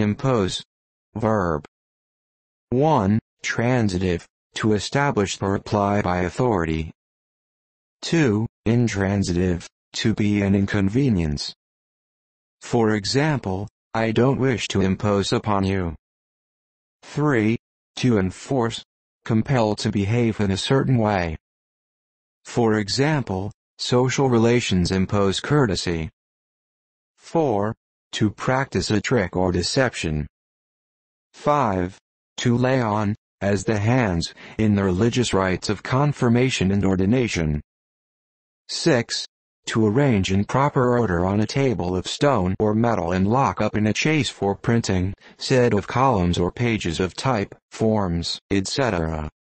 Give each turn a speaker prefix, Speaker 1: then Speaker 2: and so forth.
Speaker 1: impose. Verb. 1. Transitive, to establish the reply by authority. 2. Intransitive, to be an inconvenience. For example, I don't wish to impose upon you. 3. To enforce, compel to behave in a certain way. For example, social relations impose courtesy. 4. To practice a trick or deception. 5. To lay on, as the hands, in the religious rites of confirmation and ordination. 6. To arrange in proper order on a table of stone or metal and lock up in a chase for printing, set of columns or pages of type, forms, etc.